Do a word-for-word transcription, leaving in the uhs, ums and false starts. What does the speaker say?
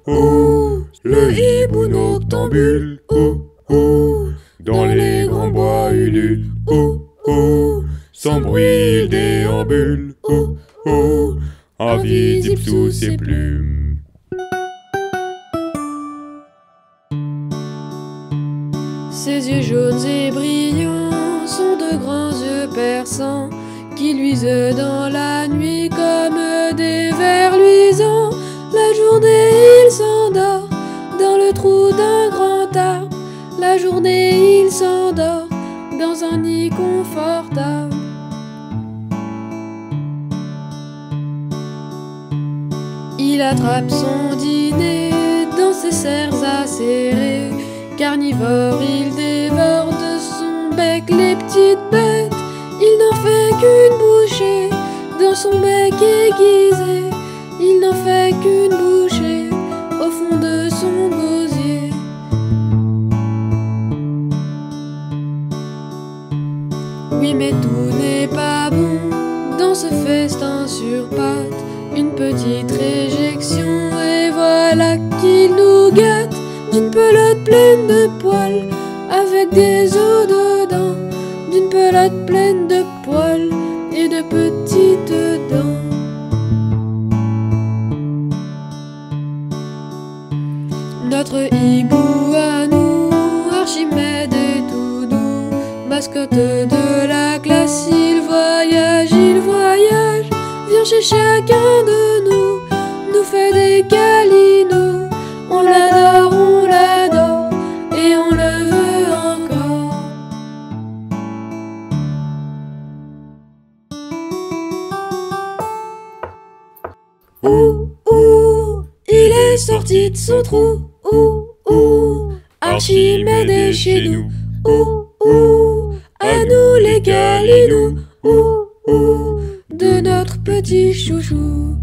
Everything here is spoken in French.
ouh, le hibou noctambule, ouh, ouh, dans les grands bois ulule, ouh, ouh, sans bruit il déambule, ouh, ouh, invisible sous ses plumes. Ses yeux jaunes et brillants sont de grands yeux perçants qui luisent dans la nuit comme des vers luisants. La journée il s'endort dans le trou d'un grand arbre. La journée il s'endort dans un nid confortable. Il attrape son dîner dans ses serres acérées. Carnivore, il dévore de son bec les petites bêtes. Il n'en fait qu'une bouchée dans son bec aiguisé. Il n'en fait qu'une bouchée au fond de son gosier. Oui, mais tout n'est pas bon dans ce festin sur pattes. Une petite réjection et voilà qu'il nous gâte d'une pelote pleine de poils avec des os dedans. D'une pelote pleine de poils et de petites dents. Notre hibou à nous, Archimède et Doudou, mascotte de la classe, il voyage, il voyage, vient chez chacun de nous, nous fait des câlinos. On l'adore, on l'adore, et on le veut encore. Ouh, ouh, il est sorti de son trou. Ouh, ouh, Archimède est chez nous. Ouh, ouh, à nous les câlinos. Ouh, ouh, de notre petit chouchou.